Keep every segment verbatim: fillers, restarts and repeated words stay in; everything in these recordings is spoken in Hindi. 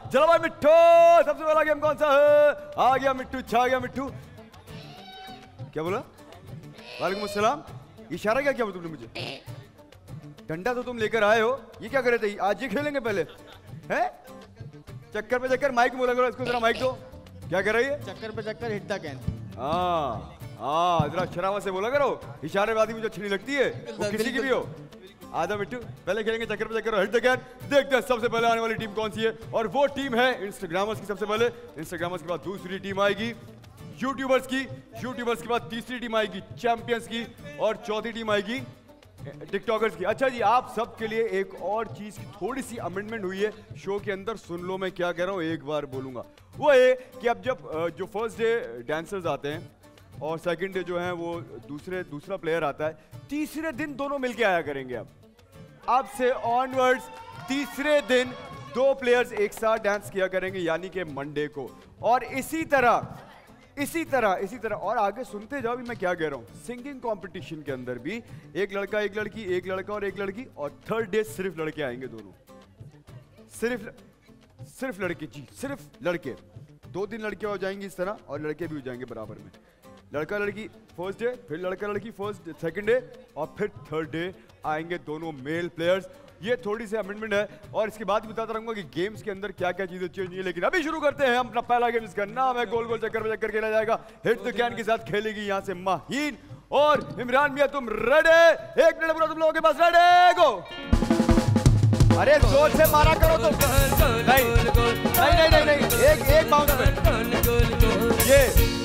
चलो भाई मिट्टू, सबसे पहला गेम कौन सा है? आ गया मिट्टू, छा गया मिट्टू। क्या बोला? वालेकुम अस्सलाम। इशारा क्या किया तुमने मुझे? डंडा तो तुम लेकर आए हो, ये क्या करे थे? आज ये खेलेंगे पहले हैं? चक्कर पे चक्कर, माइक बोला करो इसको जरा, माइक दो। क्या कर रही है? चक्कर पे चक्कर, हिट द कैन। हाँ हाँ, जरा शरावत से बोला करो, इशारेबाजी मुझे अच्छी नहीं लगती है, वो किसी की भी हो। आजा मिट्टू, पहले खेलेंगे चक्कर पे चक्कर, हिट द कैन। देखते हैं सबसे पहले आने वाली टीम कौन सी है, और वो टीम है इंस्टाग्रामर्स की। सबसे पहले इंस्टाग्रामर्स के बाद दूसरी टीम आएगी यूट्यूबर्स की, यूट्यूबर्स के बाद तीसरी टीम आएगी चैंपियंस की, और चौथी टीम आएगी टिकटॉकर्स की। अच्छा जी, आप सबके लिए एक और चीज की थोड़ी सी अमेंडमेंट हुई है शो के अंदर, सुन लो मैं क्या कह रहा हूँ, एक बार बोलूंगा। वो है कि अब जब जो फर्स्ट डे डांसर्स आते हैं और सेकंड डे जो है वो दूसरे दूसरा प्लेयर आता है, तीसरे दिन दोनों मिलके आया करेंगे। अब अब से ऑनवर्ड्स तीसरे दिन दो प्लेयर्स एक साथ डांस किया करेंगे, यानी कि मंडे को। और इसी तरह इसी तरह इसी तरह और आगे सुनते जाओ भी मैं क्या कह रहा हूं। सिंगिंग कंपटीशन के अंदर भी एक लड़का एक लड़की, एक लड़का और एक लड़की, और थर्ड डे सिर्फ लड़के आएंगे दोनों, सिर्फ सिर्फ लड़के जी, सिर्फ लड़के। दो दिन लड़के हो जाएंगे इस तरह, और लड़के भी हो जाएंगे बराबर में। लड़का लड़की फर्स्ट डे, फिर लड़का लड़की फर्स्ट सेकंड डे, और फिर थर्ड डे आएंगे दोनों मेल प्लेयर्स। ये थोड़ी सी अमेंडमेंट है, और इसके बाद भी बताता रहूंगा कि गेम्स के अंदर क्या क्या चीजें चेंज हुई है। लेकिन अभी शुरू करते हैं हम अपना पहला गेम, जिसका नाम है गोल गोल चक्कर पे चक्कर खेला जाएगा। हिट द कैन के साथ खेलेगी यहाँ से माहीन और इमरान मियां। तुम रेडी? एक मिनट पूरा तुम लोगों के पास, रेडी गो। अरे जोर से मारा करो तुम। नहीं नहीं नहीं नहीं, नहीं। एक एक बाउंस पे ये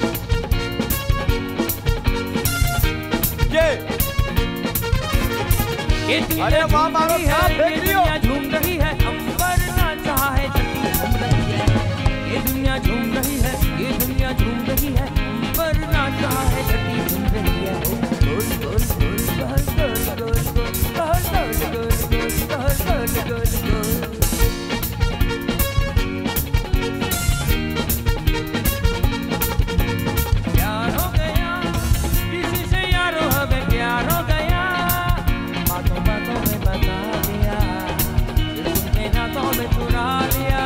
ये अरे वहाँ मारो, देख रही हो? झूम रही है, अंबर नाचा है, छठी झूम रही है। ये दुनिया झूम रही है, ये दुनिया झूम रही है, अंबर नाचा है, छठी झूम रही है। गोल गोल गोल गोल गोल गोल गोल गोल गोल गोल गोल गोल। प्यार हो गया किसी से, यारो हमें प्यार हो गया, बातों बातों में बता दिया, तुमने रातों में चुरा लिया।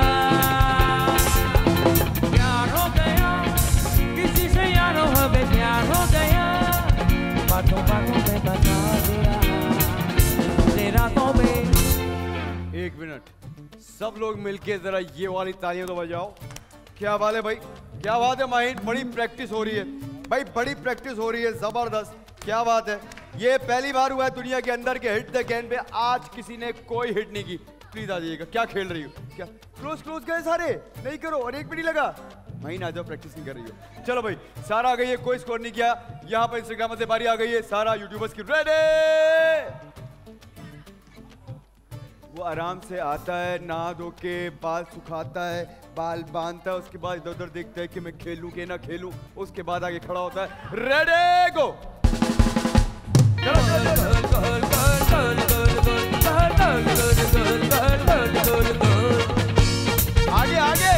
प्यार हो गया किसी से, यारो हमें प्यार हो गया, बातों बातों में बता दिया, तुमने रातों में। एक मिनट, सब लोग मिलके जरा ये वाली तालियां तो बजाओ। क्या बात है भाई, क्या बात है माहिन, बड़ी प्रैक्टिस हो रही है भाई, बड़ी प्रैक्टिस हो रही है, जबरदस्त, क्या बात है। ये पहली बार हुआ है दुनिया के अंदर के हिट द कैन पे आज किसी ने कोई हिट नहीं की। प्लीज आ जाइएगा। क्या खेल रही हो? क्या क्लोज क्लोज गए सारे? नहीं करो, और एक भी नहीं लगा। महीना आ जाओ, प्रैक्टिस नहीं कर रही हो। चलो भाई, सारा आ गई है, कोई स्कोर नहीं किया। यहाँ पर इंस्टाग्राम से बारी आ गई है, सारा यूट्यूबर्स की। रेडी? वो आराम से आता है, नहा धो के बाल सुखाता है, बाल बांधता है, उसके बाद इधर उधर देखता है कि मैं खेलूं कि ना खेलूं, उसके बाद आगे खड़ा होता है। Ready go. आगे आगे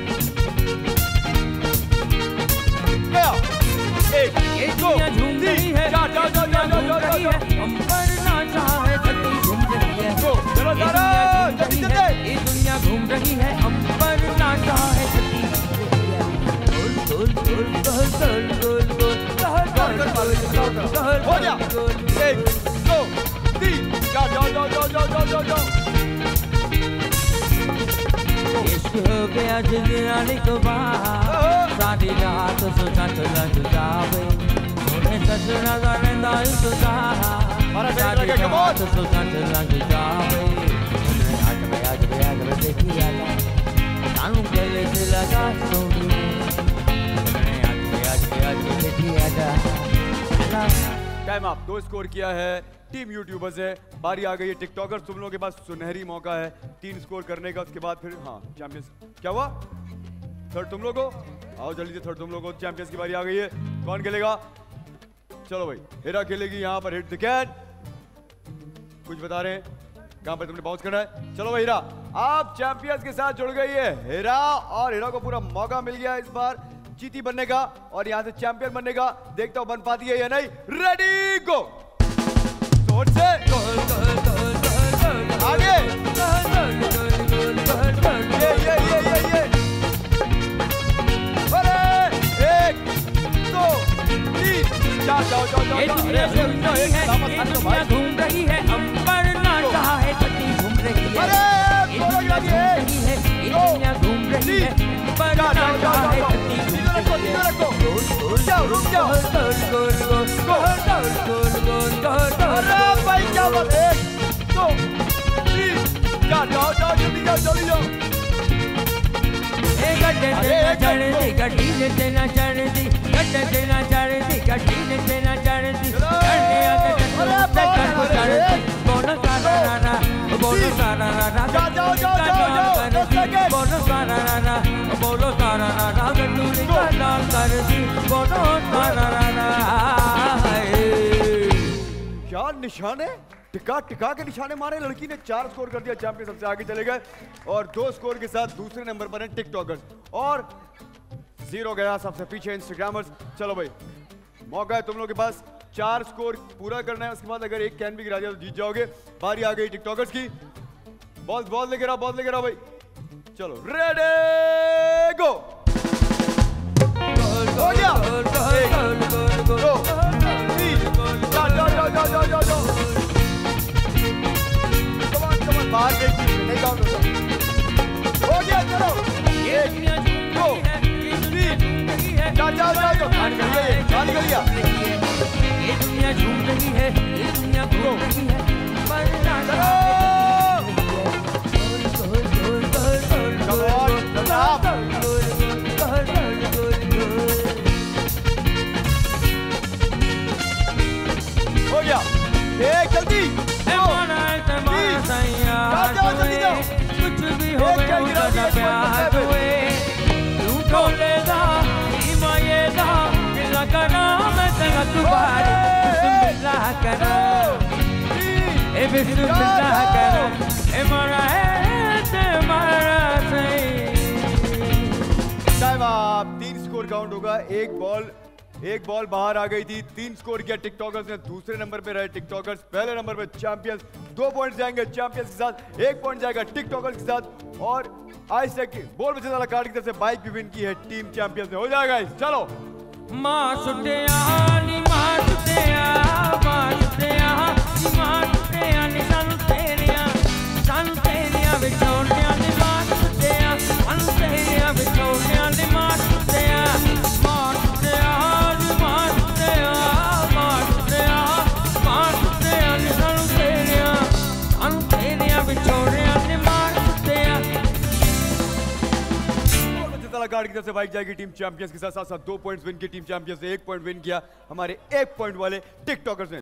गया। एक एक दो तीन चार, जाओ जाओ जाओ जाओ जाओ जाओ। अंबर नाचा है, छठी झूम रही है। चलो सारा जल्दी जल्दी। ये दुनिया घूम रही है, अंबर नाचा है, छठी झूम रही है। गोल गोल गोल गोल गोल गोल गोल हो गया। एक दो तीन चार, जाओ जाओ जाओ जाओ जाओ जाओ जाओ। इश्क हो गया जिंदगानी को बाहर, सारी रात सोचा चला जावे, उन्हें सजना करना ही सोचा, सारी रात सोचा चला जावे। आज मैं आज मैं आज मैं देखी आजा, कानून गले से लगा सोनी, आज मैं आज मैं आज मैं देखी आजा। टाइम आप दो स्कोर किया है, टीम यूट्यूबर्स है। बारी आ गई है टिकटॉकर, तुम लोगों के पास सुनहरी मौका है तीन स्कोर करने का, उसके बाद फिर हाँ चैंपियंस। क्या हुआ? थर्ड तुम लोगो, आओ जल्दी से, थर्ड तुम लोगो। चैंपियंस की बारी आ गई है, कौन खेलेगा? चलो भाई, हीरा खेलेगी यहाँ पर हिट द कैन। कुछ बता रहे हैं कहाँ पर तुमने बाउंस करना है? चलो भाई हीरा, आप चैंपियंस के साथ जुड़ गई है हीरा, और हीरा को पूरा मौका मिल गया इस बार चीटी बनने का और यहाँ से चैंपियन बनने का। देखता हूँ बन पाती है या नहीं। Ready go. जोर से आगे। ये ये ये ये जाओ जाओ जाओ जल्दी जाओ जल्दी जाओ गड्ढे तेना चढ़ती गड्डी ने तेना चढ़ती गड्ढे तेना चढ़ती गड्डी ने तेना चढ़ती चढ़ने आके चढ़ती चढ़ती बोलो सारा रारा बोलो सारा रारा जाओ जाओ जाओ जाओ दस सेकंड बोलो सारा रारा बोलो सारा रारा गड्डी का लाल करती बोलो सारा रारा क्या निशाने टिका टिका के निशाने मारे लड़की ने चार स्कोर कर दिया चैंपियन सबसे आगे चले गए और दो स्कोर के साथ दूसरे नंबर पर है टिकटॉकर्स और जीरो गया सबसे पीछे इंस्टाग्रामर्स। चलो भाई मौका है तुम लोगों के पास चार स्कोर पूरा करना है उसके बाद अगर एक कैन भी गिरा दिया तो जीत जाओगे। बारी आ गई टिकटॉकर्स की बॉल बॉल लेके रहा बॉल लेके रहा भाई चलो रेडी गो हो गया एक दो तीन जाओ जाओ जाओ जाओ जाओ जाओ बाहर देखिए नहीं काउंट होता हो गया चलो एक दो तीन जाओ जाओ जाओ जाओ खान कर लिया खान कर लिया ये दुनिया झूम रही है ये दुनिया घूम रही है चलो हो गया एक जल्दी कुछ भी हो गया प्यार हुए तू बोलेगा हिमायेगा दिल करा मैं तेरा तुम्हारे बिस्मिल्लाह करा ए बिस्मिल्लाह करा ए मारा है तुम्हारा सही टाइम आप तीन स्कोर काउंट होगा एक बॉल एक बॉल बाहर आ गई थी तीन स्कोर किया टिकटॉकर्स ने दूसरे नंबर पे रहे टिकटॉकर्स पहले नंबर पे चैंपियंस दो पॉइंट जाएंगे चैंपियंस के साथ एक पॉइंट जाएगा टिकटॉकर्स के साथ और आज तक बोल बचने वाला कार्ड की तरफ से बाइक भी विन की है टीम चैंपियंस में हो जाएगा चलो मां सुटिया नी मां सुटिया मां सुटिया नी मां सुटिया नी सन तेरिया सन तेरिया विछोड़िया नी मां सुटिया सन तेरिया विछोड़िया नी मां सुटिया मां सुटिया कार्ड की तरफ से बाइक जाएगी टीम चैंपियंस के साथ साथ साथ दो पॉइंट्स विन की टीम चैंपियंस ने एक पॉइंट विन किया हमारे एक पॉइंट वाले टिकटॉकर्स ने।